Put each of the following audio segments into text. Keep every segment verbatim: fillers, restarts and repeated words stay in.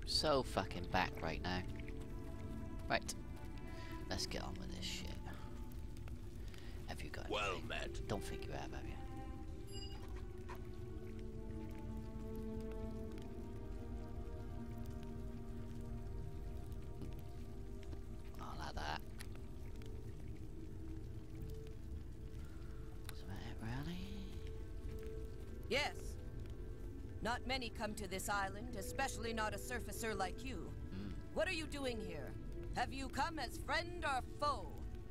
So fucking back right now. Right. Let's get on with this shit. Have you got Well anything? met. Don't think you have, have you? I'll have that. Is that it, really? Yes. Not many come to this island, especially not a surfacer like you. Mm. What are you doing here? Have you come as friend or foe?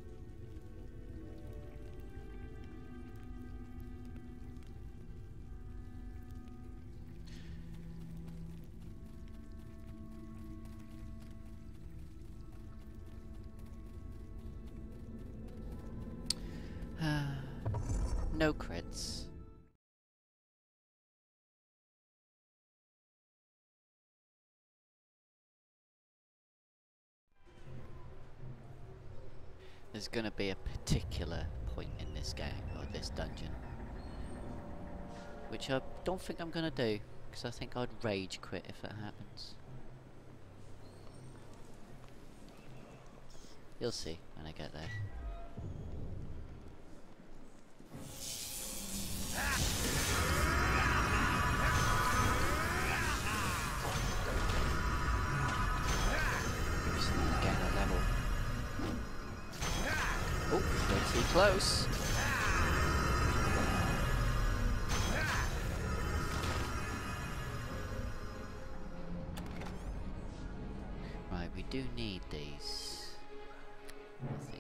No crits. There's gonna be a particular point in this game, or this dungeon, which I don't think I'm gonna do, because I think I'd rage quit if it happens. You'll see when I get there. Just getting a level. Oh, pretty close. Right, we do need these, I think.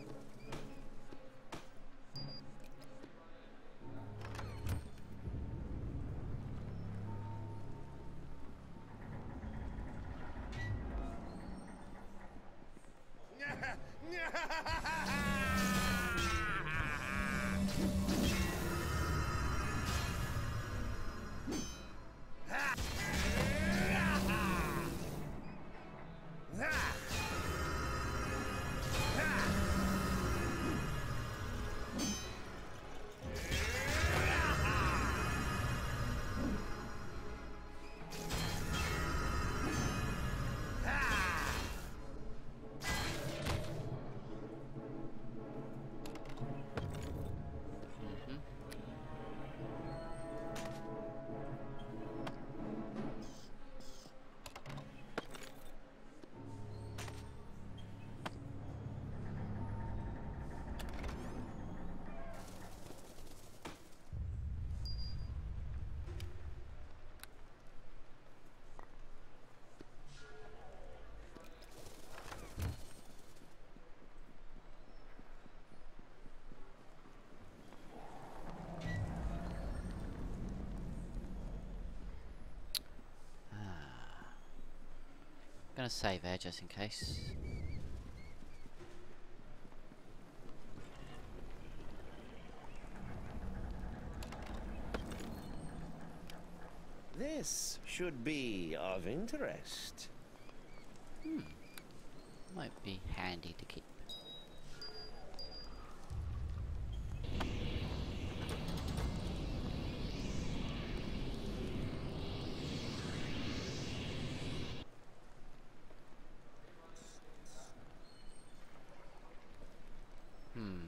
Gonna save there just in case. This should be of interest. Hmm. Might be handy to keep. Hmm.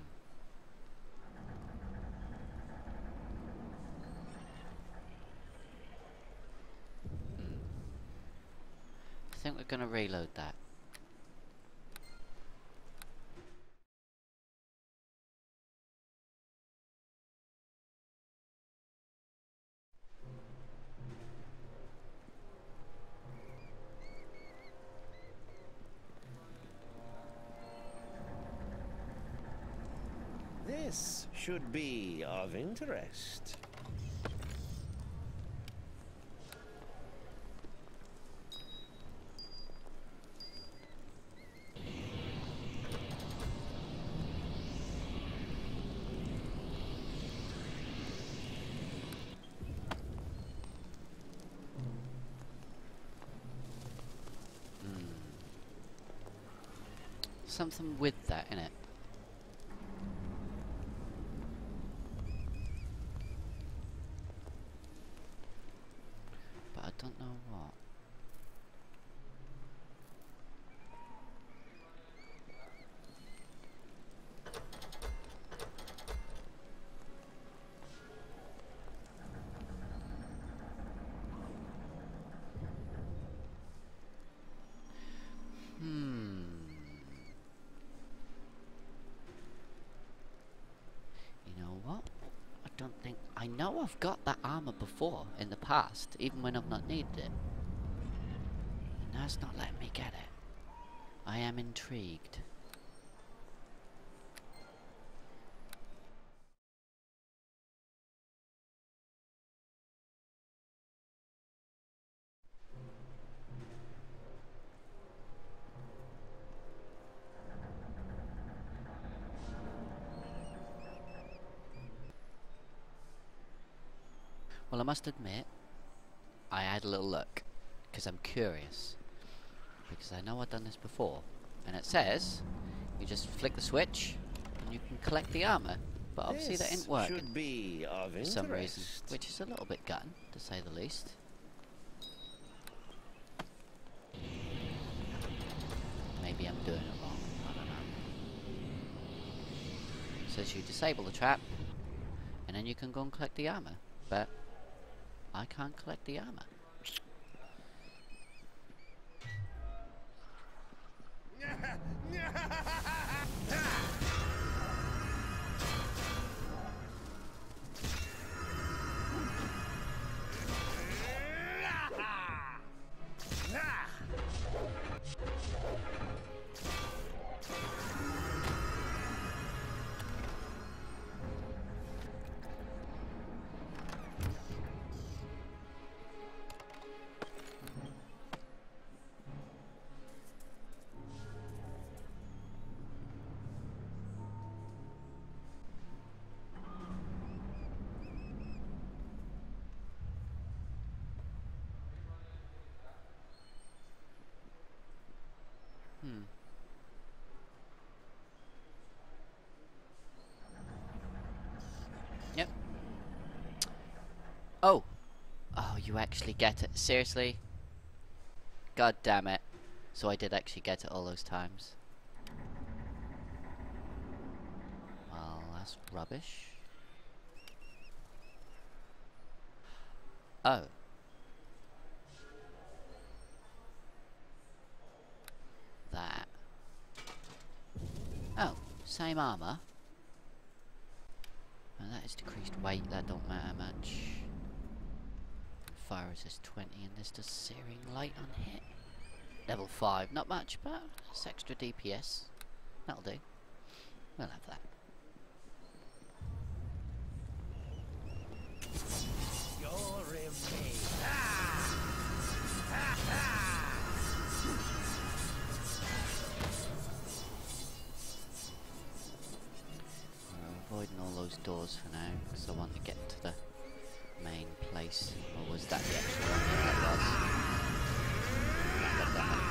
Hmm. I think we're gonna reload that. This should be of interest. Something with that, innit? But I don't know what. know I've got that armor before in the past, even when I've not needed it. And now it's not letting me get it. I am intrigued. Well, I must admit, I had a little look, because I'm curious. Because I know I've done this before. And it says, you just flick the switch, and you can collect the armor. But obviously that ain't working should be of for interest. some reason. Which is a little bit gutting, to say the least. Maybe I'm doing it wrong, I don't know. It says you disable the trap, and then you can go and collect the armor. But I can't collect the armor. Hmm. Yep. Oh! Oh, you actually get it. Seriously? God damn it. So I did actually get it all those times. Well, that's rubbish. Oh. That. Oh, same armor. And that is decreased weight, that don't matter much. Fire resist twenty, and this does searing light on hit. Level five, not much, but it's extra D P S. That'll do. We'll have that. You're in me. We're avoiding all those doors for now, because I want to get to the main place. Or was that the actual one? Yeah, that was. God damn it.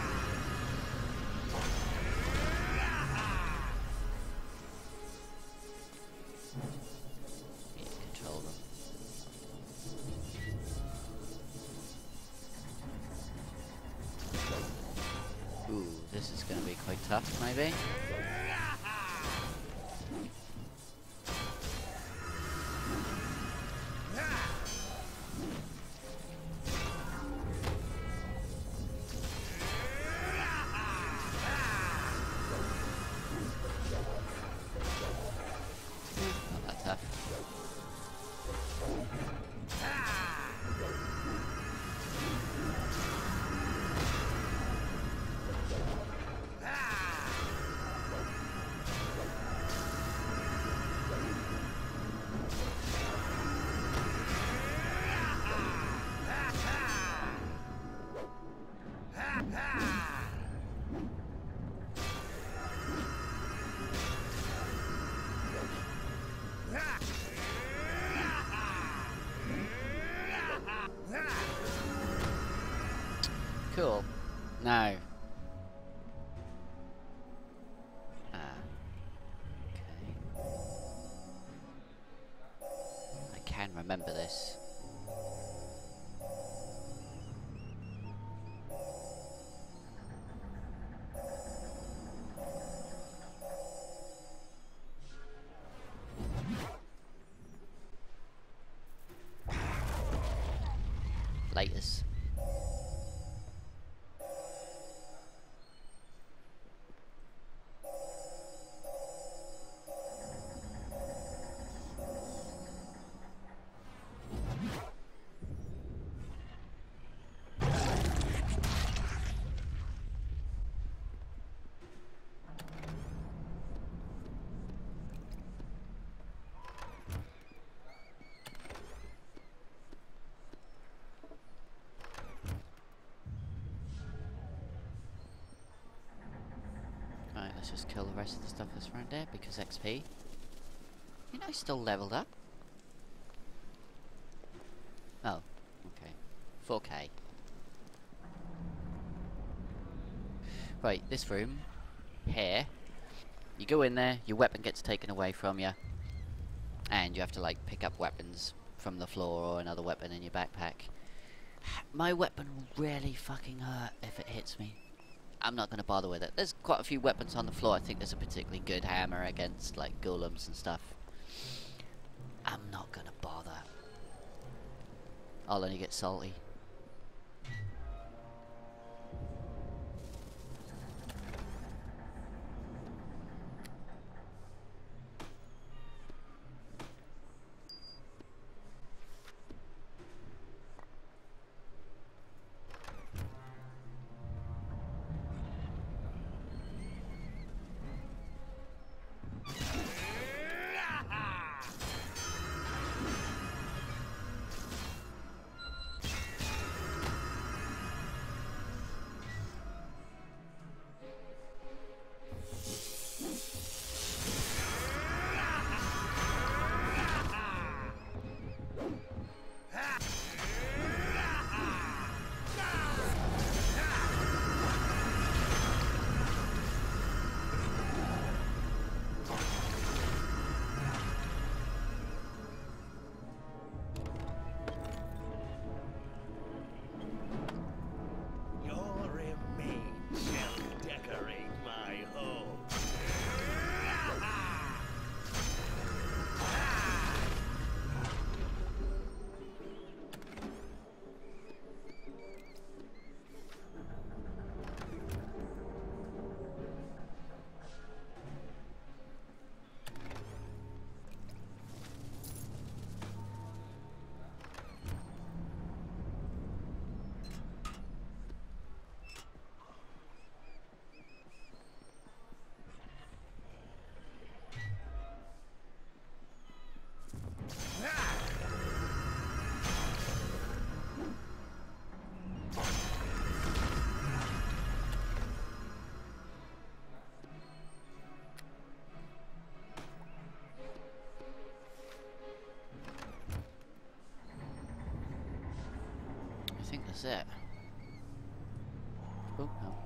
Need to control them. Ooh, this is going to be quite tough, maybe. Cool. Now. Ah. Okay. I can remember this. Laters. Let's just kill the rest of the stuff that's around there because X P. You know, he's still leveled up. Oh, okay. four K. Right, this room here. You go in there, your weapon gets taken away from you, and you have to like pick up weapons from the floor or another weapon in your backpack. My weapon will really fucking hurt if it hits me. I'm not going to bother with it. There's quite a few weapons on the floor. I think there's a particularly good hammer against like golems and stuff. I'm not going to bother. I'll only get salty. I think that's it. Oh, no.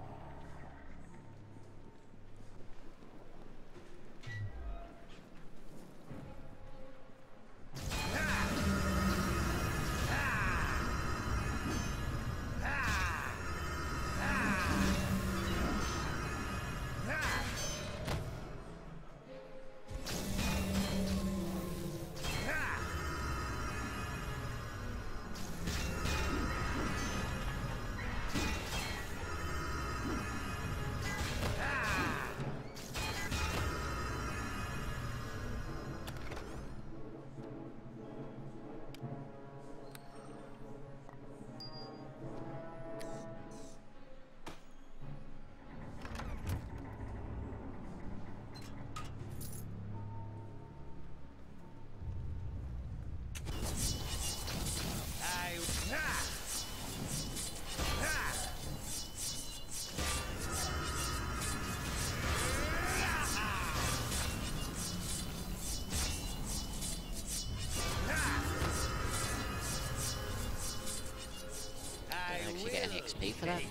Actually get any X P for that?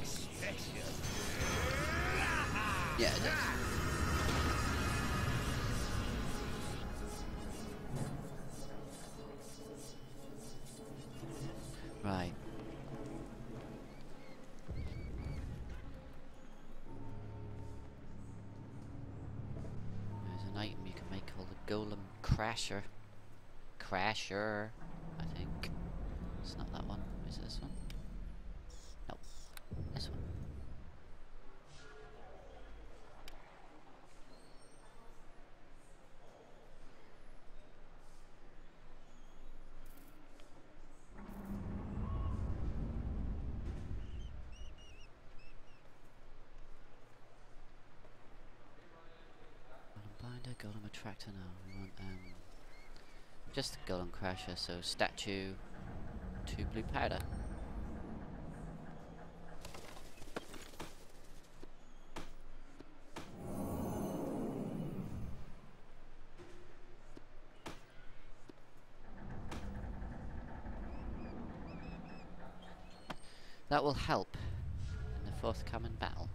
Yeah, it does. Right. There's an item you can make called the Golem Crasher. Crasher, I think. It's not that one. Is it this one? Nope. This one. Golem Binder, Golem Attractor. No, we want um, just the Golem Crasher. So statue, two blue powder. That will help in the forthcoming battle.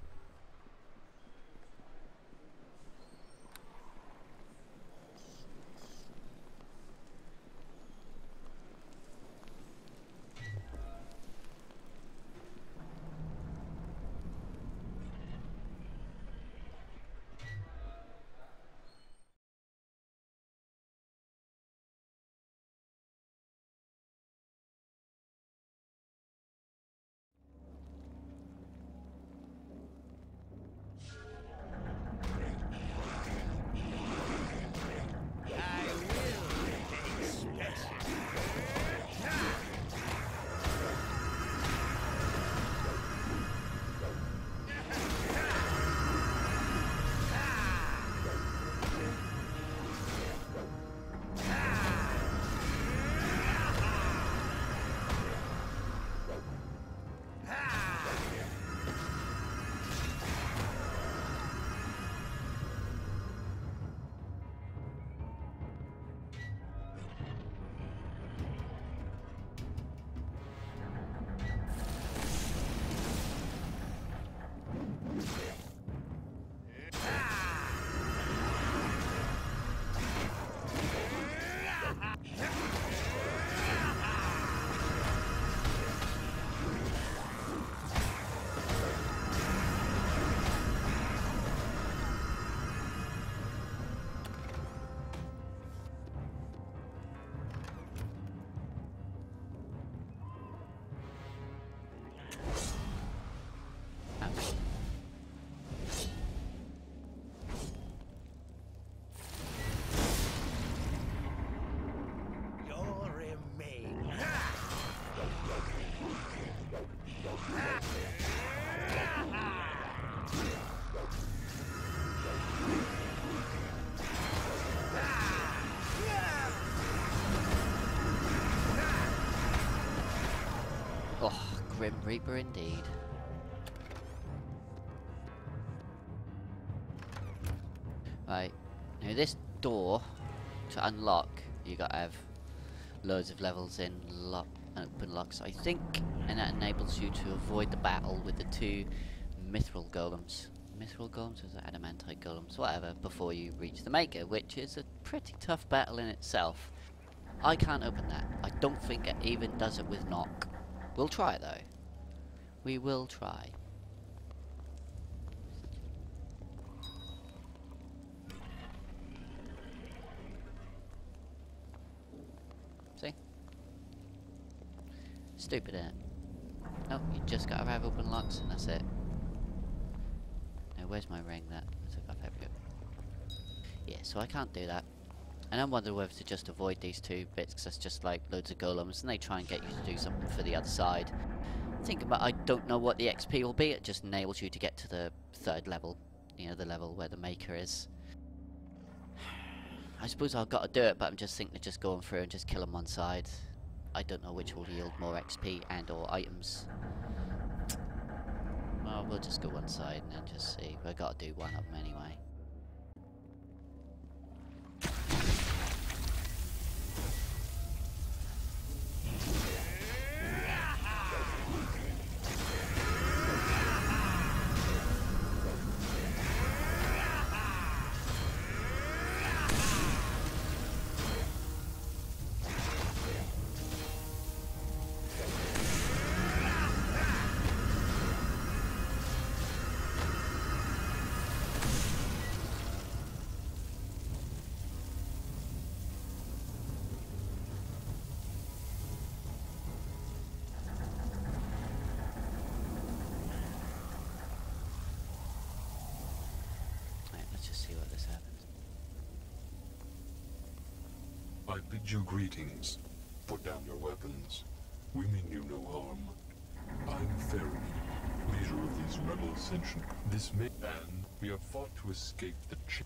Oh, Grim Reaper indeed. Right, now this door, to unlock, you gotta have loads of levels in lock open locks, I think, and that enables you to avoid the battle with the two mithril golems. Mithril golems, or is that adamantite golems? Whatever, before you reach the Maker, which is a pretty tough battle in itself. I can't open that. I don't think it even does it with knock. We'll try it though. We will try. See? Stupid, innit? Nope, you just gotta have open locks and that's it. Now where's my ring that I took off everything? Yeah, so I can't do that. And I'm wondering whether to just avoid these two bits, because that's just like loads of golems, and they try and get you to do something for the other side. Think about, I don't know what the X P will be, it just enables you to get to the third level. You know, the level where the Maker is. I suppose I've got to do it, but I'm just thinking of just going through and just killing one side. I don't know which will yield more X P and or items. Well, we'll just go one side and then just see. We've got to do one of them anyway. I bid you greetings. Put down your weapons. We mean you no harm. I'm Faron, leader of these rebel ascension. This may and we have fought to escape the ch-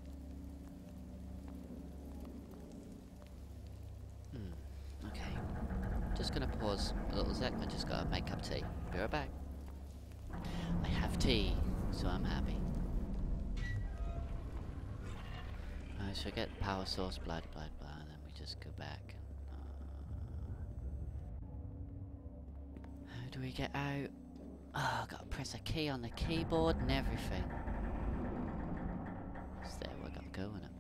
Okay. just gonna pause a little sec. I just gotta make up tea. Be right back. I have tea, so I'm happy. I should get power source, blah blah blah, and then we just go back. And, uh, how do we get out? Oh, I gotta press a key on the keyboard and everything. So there we gotta go in it.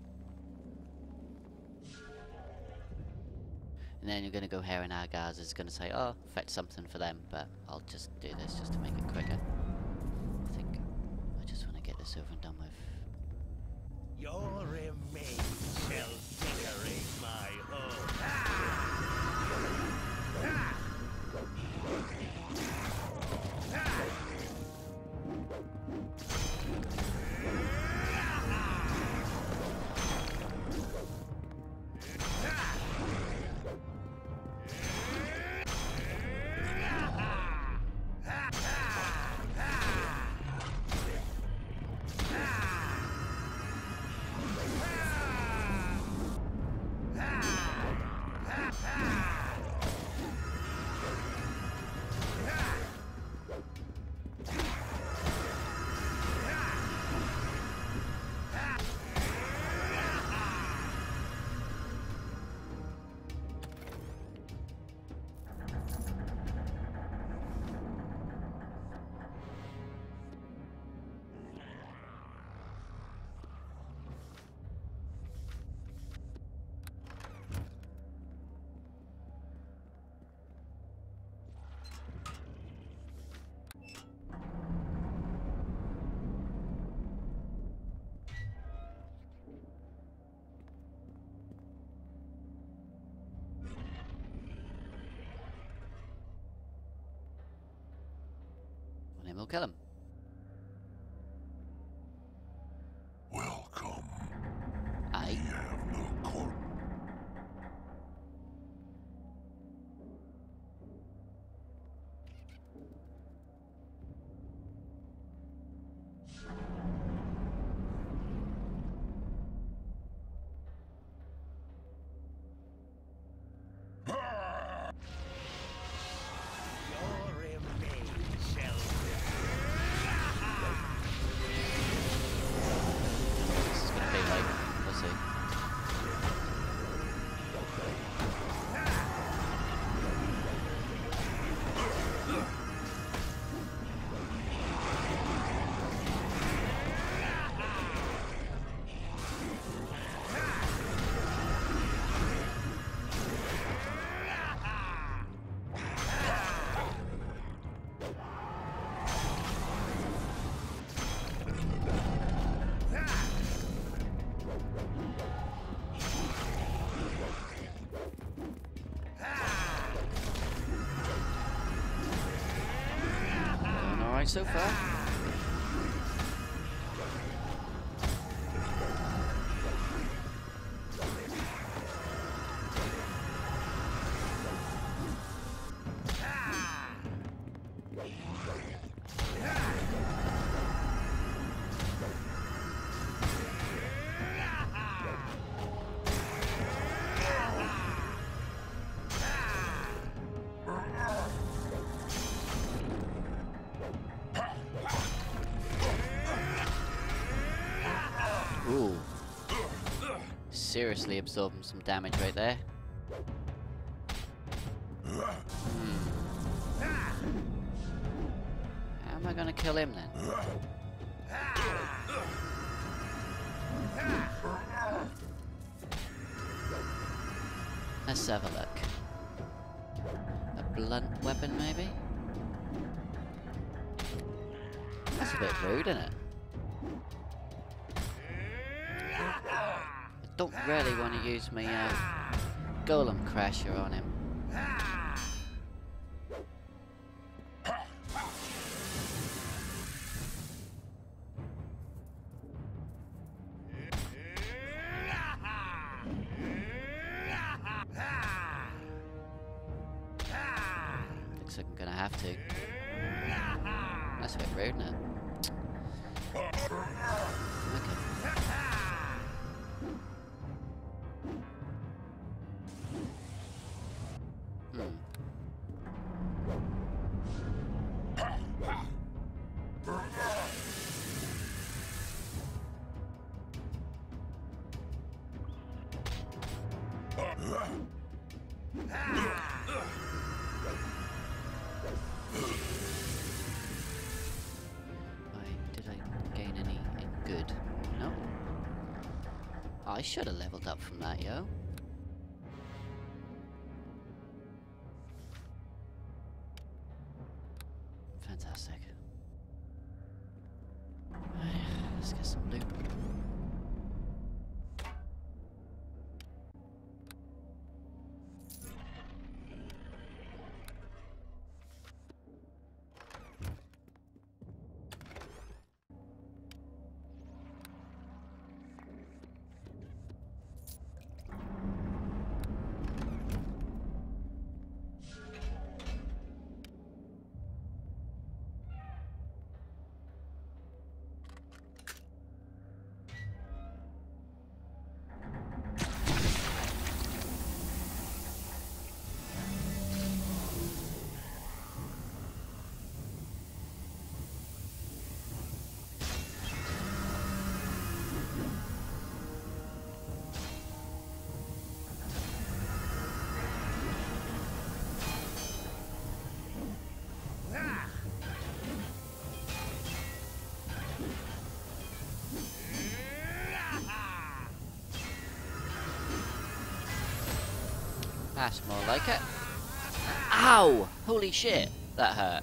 And then you're gonna go here and our guys is gonna say, oh, fetch something for them, but I'll just do this just to make it quicker. I think I just wanna get this over and done with. Your remains shall decorate my home. And then we'll kill him. Welcome. Aye. We have no court. Your remains shall This is gonna be like, we'll see. Going alright so far. Ooh. Seriously absorbing some damage right there. Hmm. How am I gonna kill him then? Let's have a look. A blunt weapon maybe? That's a bit rude, isn't it? I don't really want to use my uh, golem crasher on him. Looks like I'm gonna have to. That's a bit rude, isn't it? Okay. Hmm. Right, did I gain any good? No. I should have leveled up from that, yo. Fantastic. Let's get some loot. That's more like it. Ow! Holy shit, that hurt.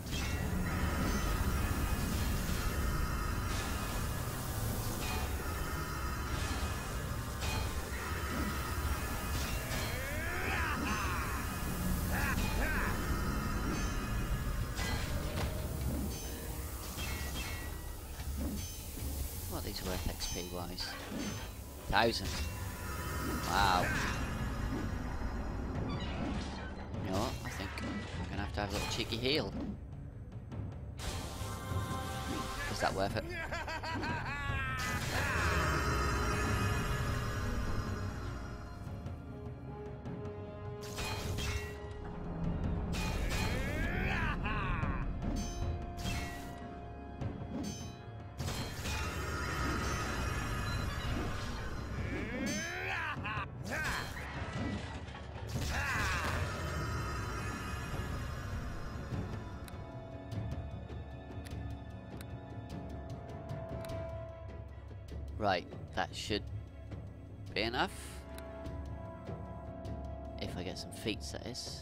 What are these worth X P wise? Thousand. Wow. You know what? I think I'm gonna have to have a little cheeky heal. Is that worth it? Right, that should be enough. If I get some feats, that is.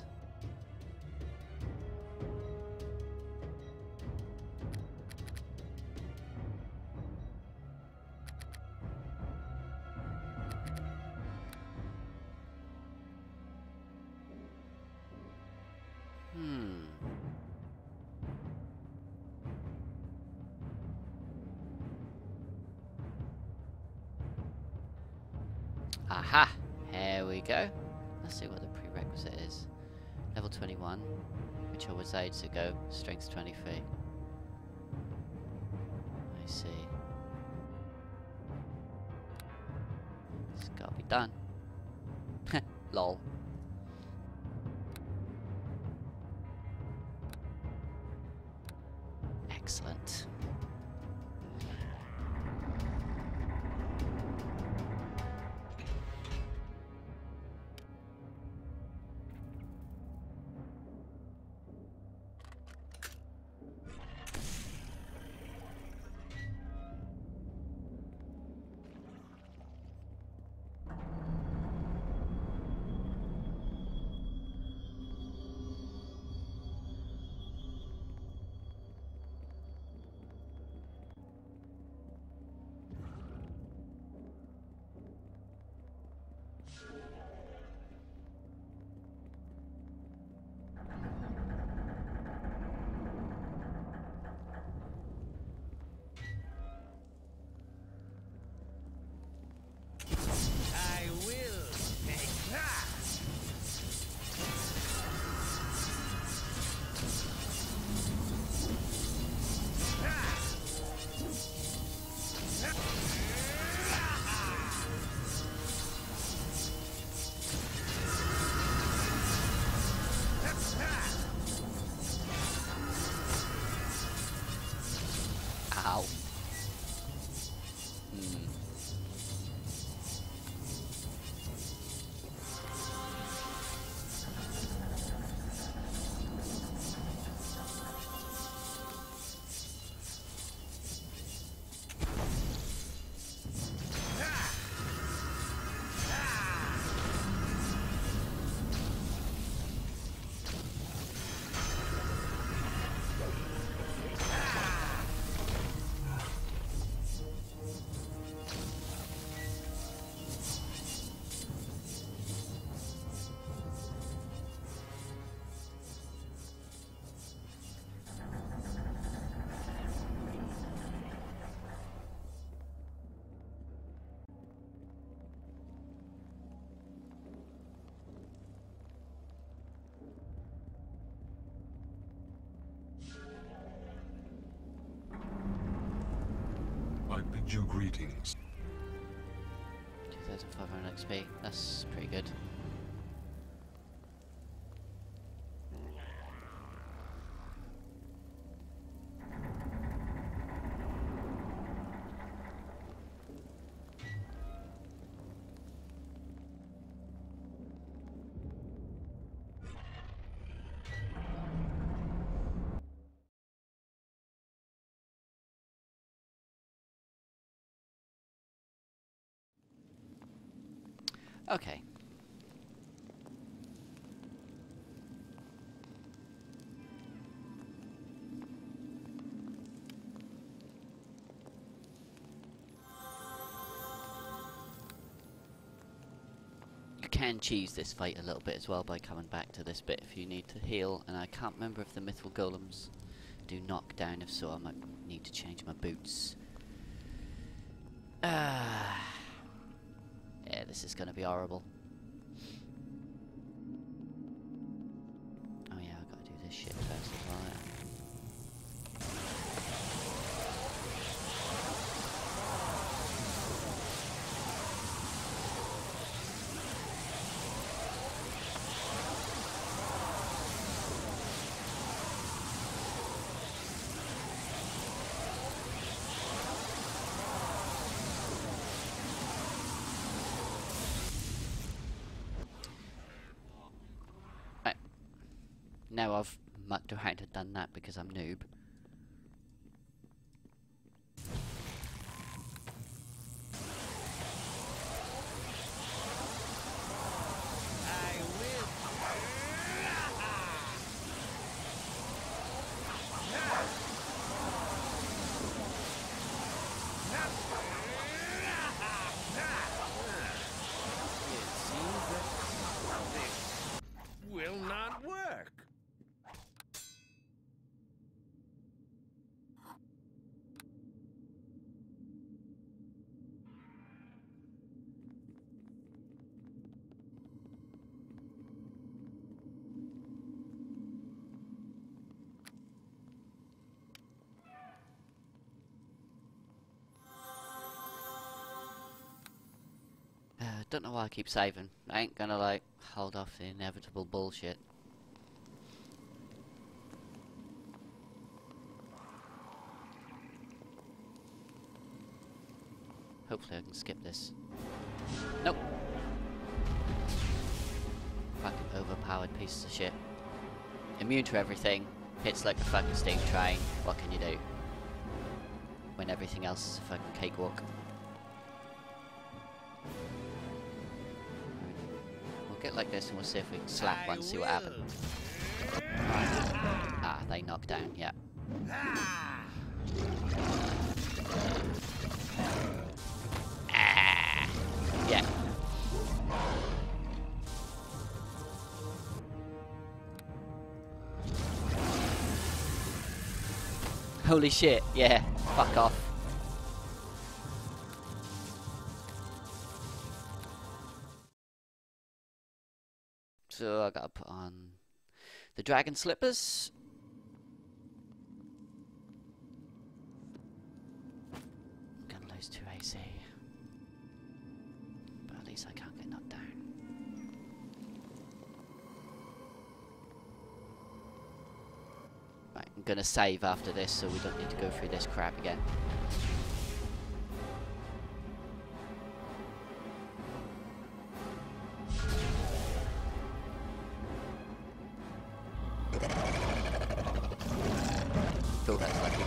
Hmm. Aha! Here we go. Let's see what the prerequisite is. Level twenty-one, which I would say to go strength twenty-three. I see. It's gotta be done. Lol. Excellent. bid you greetings. two thousand five hundred X P. That's pretty good. Okay. You can cheese this fight a little bit as well by coming back to this bit if you need to heal, and I can't remember if the mythical golems do knock down. If so, I might need to change my boots. Ah. Yeah, this is gonna be horrible. Oh yeah, I've got to do this shit first as well. Yeah. Now I've mucked around and done that because I'm noob. I will. It seems that this will not work. Uh, don't know why I keep saving. I ain't gonna like hold off the inevitable bullshit. Hopefully I can skip this. Nope. Fucking overpowered pieces of shit. Immune to everything. Hits like a fucking steam train. What can you do? When everything else is a fucking cakewalk. We'll get like this and we'll see if we can slap one and see what happens. Ah, they knock down, yeah. Ah, yeah. Holy shit, yeah, fuck off. So I gotta put on the dragon slippers. Gonna lose two A C. But at least I can't get knocked down. Right, I'm gonna save after this so we don't need to go through this crap again. Cool, that's lucky.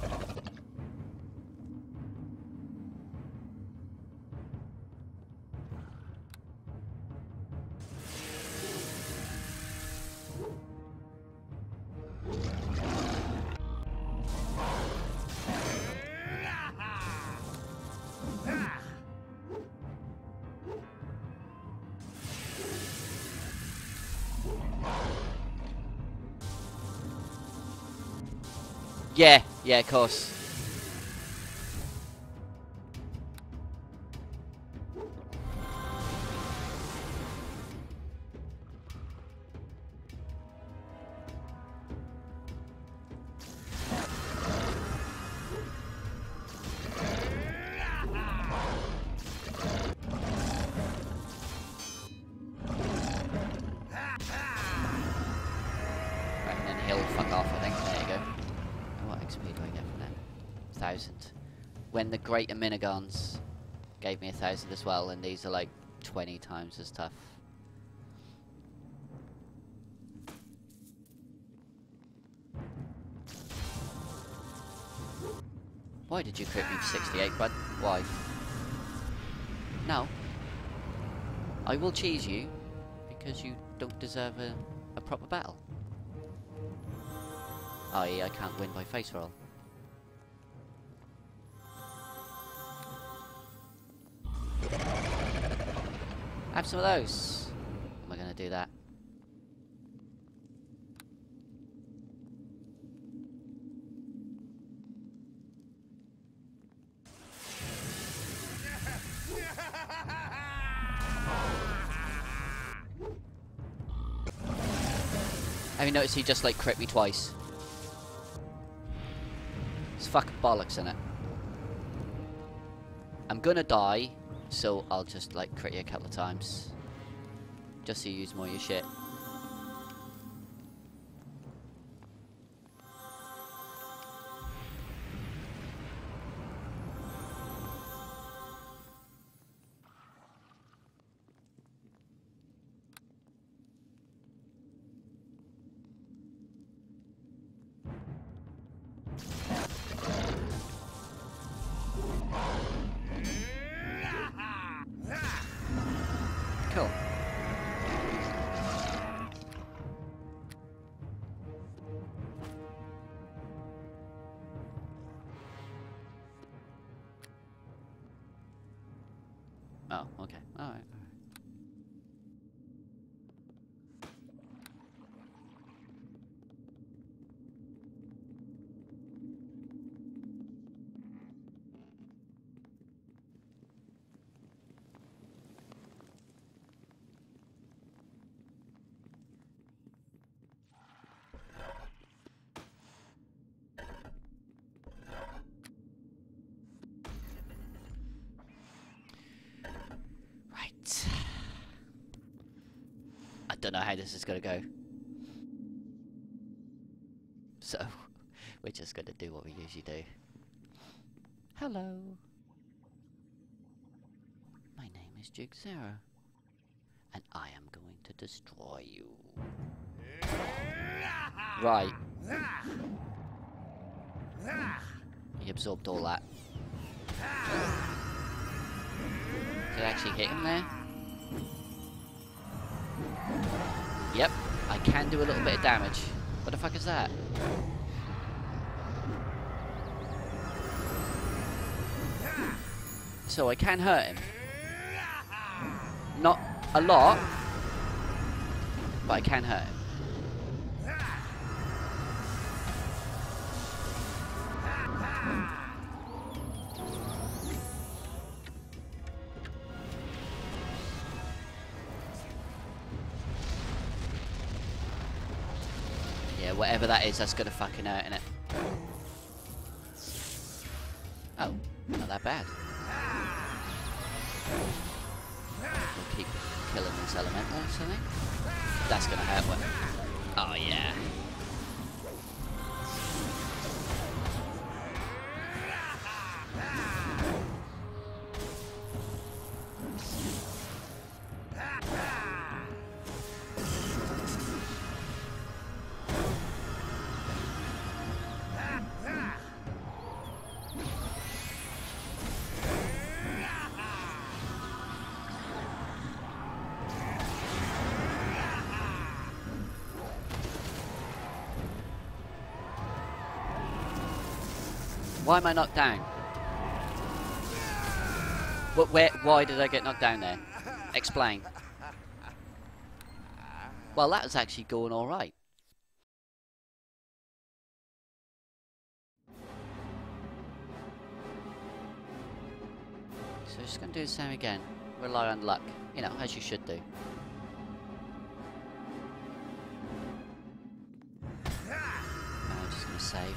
Yeah, yeah, of course. he'll fuck off, I think. There you go. And what X P do I get from that? Thousand. When the greater minigons gave me a thousand as well, and these are like twenty times as tough. Why did you crit me for sixty-eight, bud? Why? No. I will cheese you because you don't deserve a, a proper battle. that is, I can't win by face roll. Have some of those. Am I going to do that? Have you noticed he just like crit me twice? It's fucking bollocks, innit? I'm gonna die, so I'll just like crit you a couple of times. Just so you use more of your shit. Cool. Oh, okay. All right. I don't know how this is gonna go. So, we're just gonna do what we usually do. Hello. My name is Jig Sarah, and I am going to destroy you. Right. He absorbed all that. Did I actually hit him there? Yep, I can do a little bit of damage. What the fuck is that? So I can hurt him. Not a lot, but I can hurt him. Yeah, whatever that is, that's gonna fucking hurt, innit? Oh, not that bad. We'll keep killing these elementals, I think. That's gonna hurt one. Oh, yeah. Why am I knocked down? What, where, why did I get knocked down there? Explain. Well, that was actually going alright. So just going to do the same again. Rely on luck. You know, as you should do. I'm just going to save.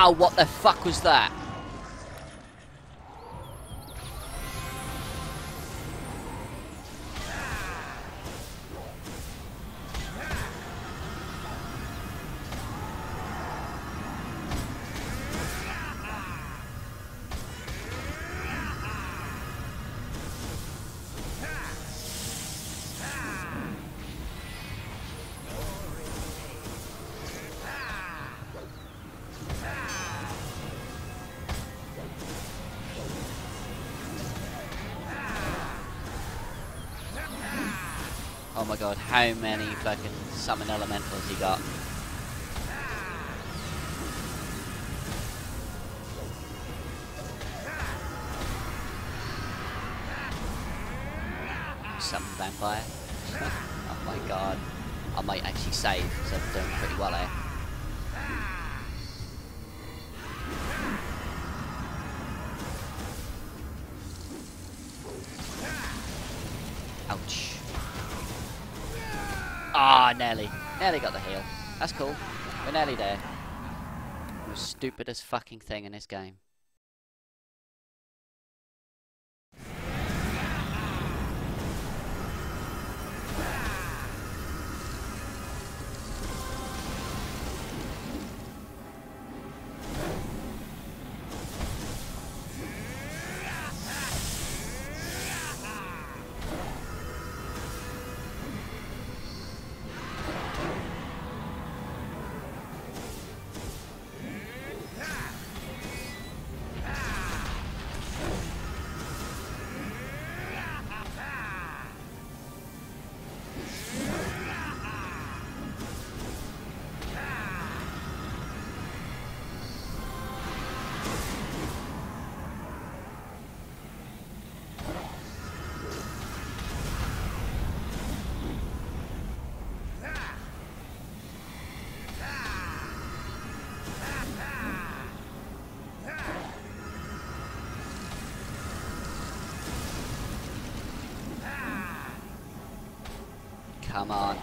Wow, what the fuck was that? Oh my god, how many fucking summon elementals he got? Summon vampire. Oh my god. I might actually save because I'm doing pretty well here. Ouch. Ah, oh, nearly. Nearly got the heal. That's cool. We're nearly there. The stupidest fucking thing in this game. Come on.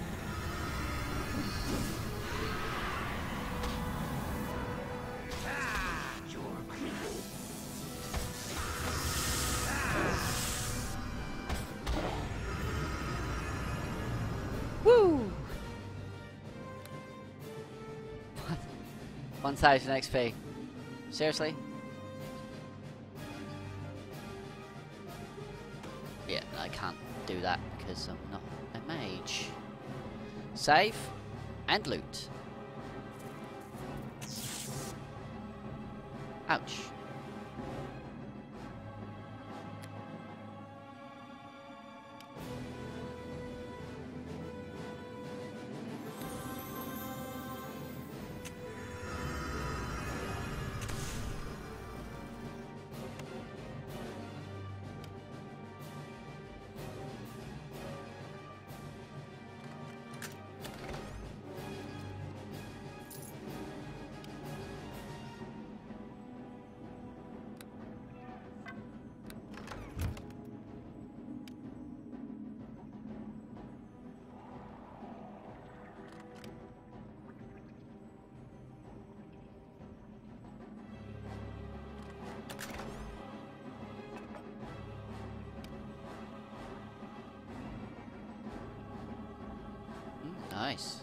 Woo! one thousand X P. Seriously? Yeah, I can't do that because I'm not a mage. Save and loot. Ouch. Nice.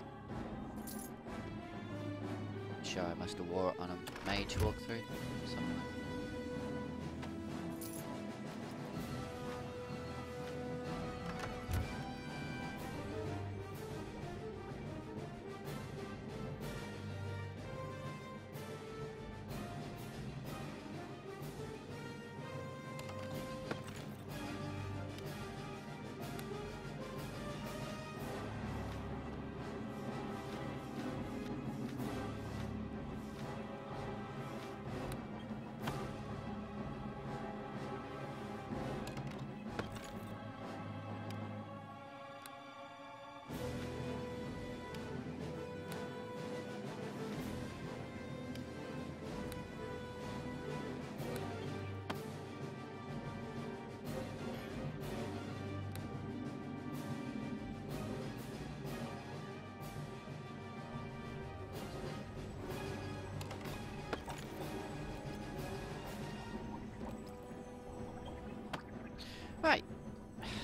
Sure, I must have wore it on a mage walkthrough. Something like that.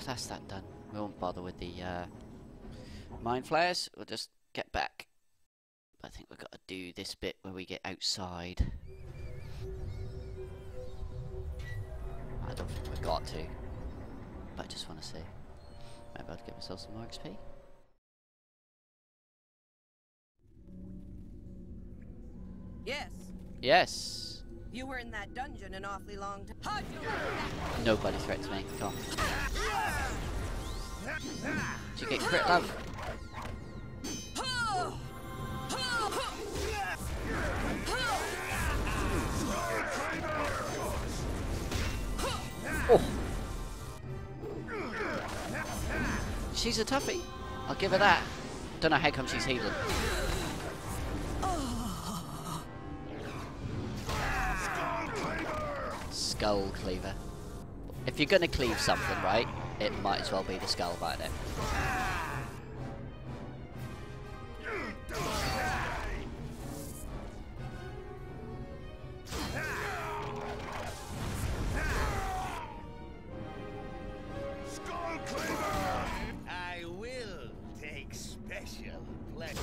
that's that done. We won't bother with the uh, mind flares. We'll just get back. I think we've got to do this bit where we get outside. I don't think we've got to, but I just want to see. Maybe I'll get myself some more X P. Yes. Yes. You were in that dungeon an awfully long time. How'd you like that? Nobody threatens me. Come on. Did you get crit, love? Oh. She's a toughie. I'll give her that. Don't know how come she's healing. Skull cleaver. If you're gonna cleave something, right, it might as well be the skull by then. I will take special pleasure.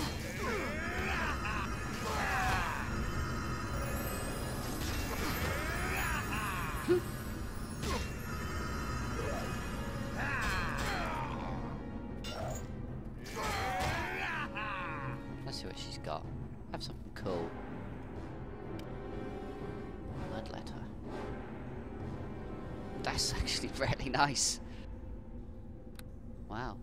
Let's see what she's got. Have something cool. Blood letter. That's actually really nice. Wow.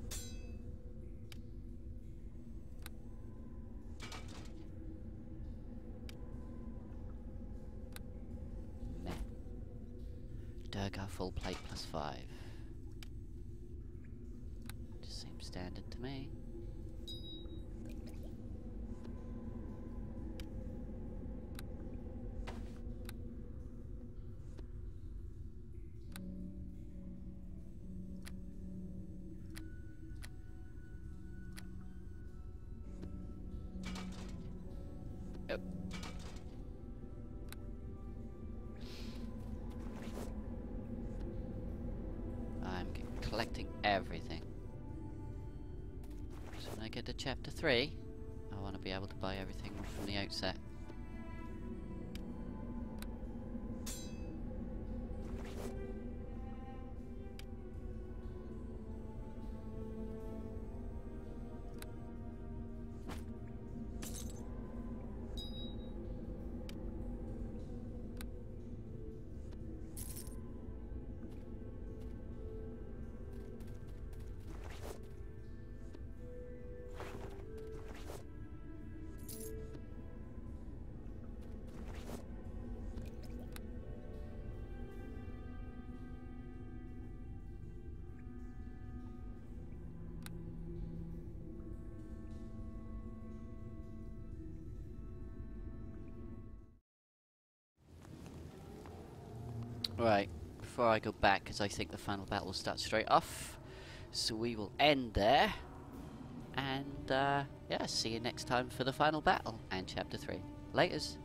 Meh. Durgar full plate plus five. Just seems standard to me. Yep. I'm c- collecting everything. So when I get to chapter three, I want to be able to buy everything from the outset. Right, before I go back, because I think the final battle will start straight off, so we will end there, and uh, yeah, see you next time for the final battle and chapter three. Laters.